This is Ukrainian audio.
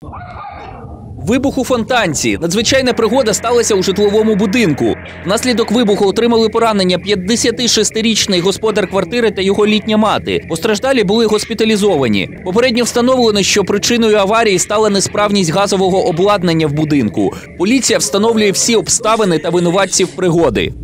Вибух у фонтанці. Надзвичайна пригода сталася у житловому будинку. Внаслідок вибуху отримали поранення 56-річний господар квартири та його літня мати. Постраждалі були госпіталізовані. Попередньо встановлено, що причиною аварії стала несправність газового обладнання в будинку. Поліція встановлює всі обставини та винуватців пригоди.